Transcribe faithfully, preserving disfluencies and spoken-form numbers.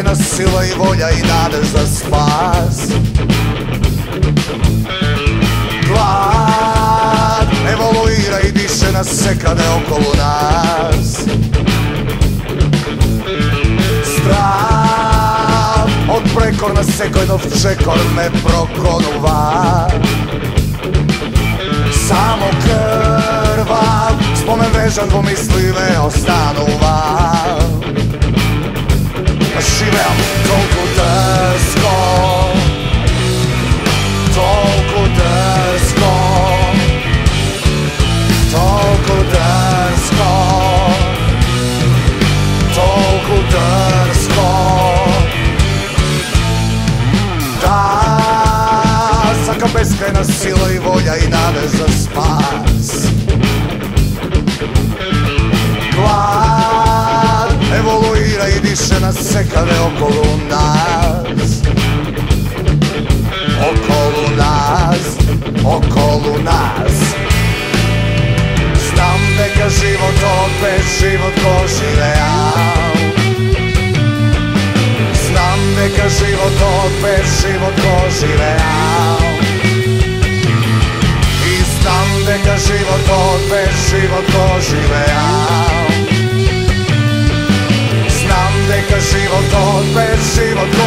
beskrajna sila i volja i nade za spas. Glad evoluira i diše nas sve kada je okolo nas. Strah od prekorna sekojnov čekor me prokonuva. Samo krvav spomen vežan dvomislive ostanuva. Živeam toliko drsko, toliko drsko, toliko drsko, toliko drsko. Da, svaka beskrajna sila i volja i nade za spas. Glad evoluira i diše nas sve kada je okolo nas. Okolo nas, okolo nas. Znam neka život opet život ko živeam. Znam neka život opet život ko živeam. I znam neka život opet život ko živeam. Znam neka život opet život ko